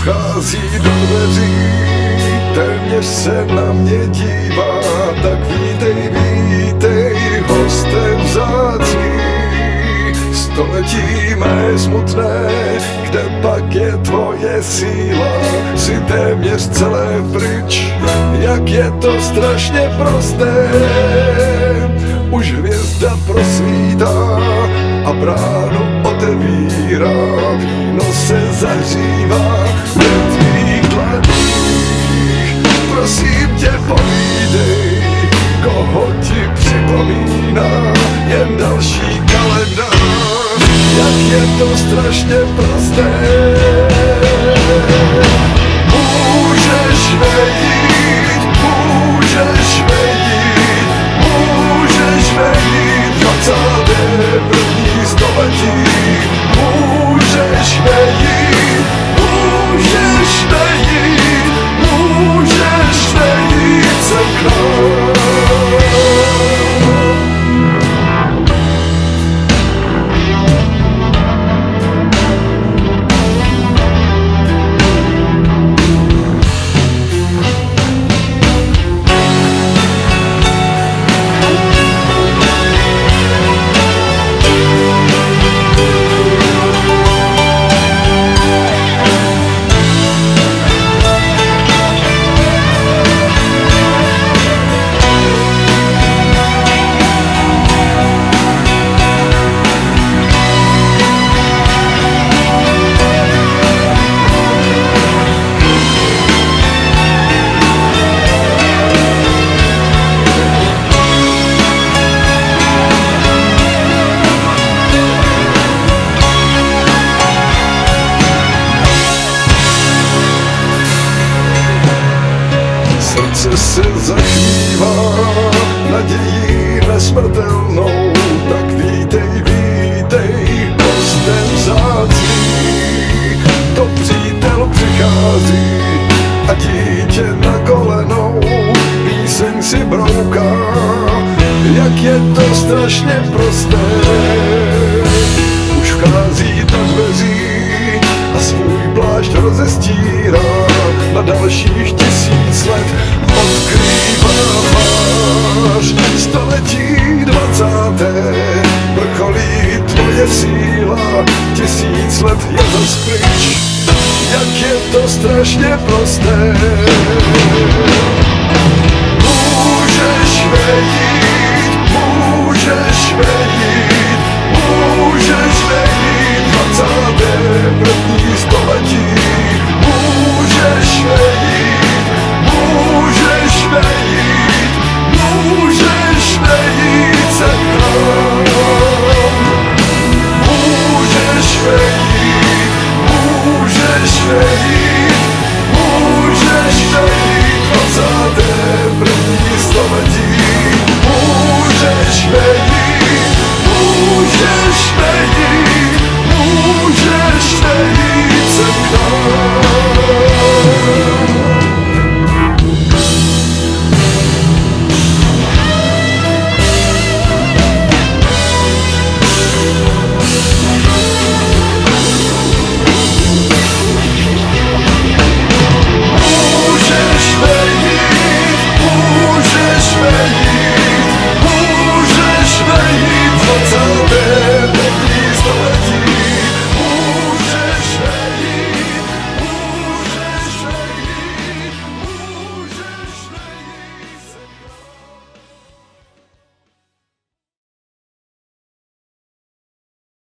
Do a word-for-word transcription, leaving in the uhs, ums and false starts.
vchází do dveří, téměř se na mě dívá, tak vítej, vítej, hoste vzácný. Století mé smutné, kde pak je tvoje síla, si téměř celé pryč, jak je to strašně prosté. Už hvězda prosvítá a bránu otevírá, víno se zahřívá ve tvých dlaních. Prosím tě, povídej, koho ti připomíná jen další kalendář, jak je to strašně prosté. Můžeš vejít, můžeš vejít, můžeš vejít dvacáté první století. Můžeš vejít, můžeš vejít, můžeš vejít sem k nám. Srdce se zachvívá nadějí nesmrtelnou, tak vítej, vítej, hostem vzácný. To přítel přichází a dítě na kolenou píseň si brouká, jak je to strašně prosté. Už vchází do dveří a svůj plášť rozestírá, na dalších tisíc let odkrývá mář. Století dvacáté vrcholí tvoje síla, tisíc let je zas pryč, jak je to strašně prosté. Můžeš vejít,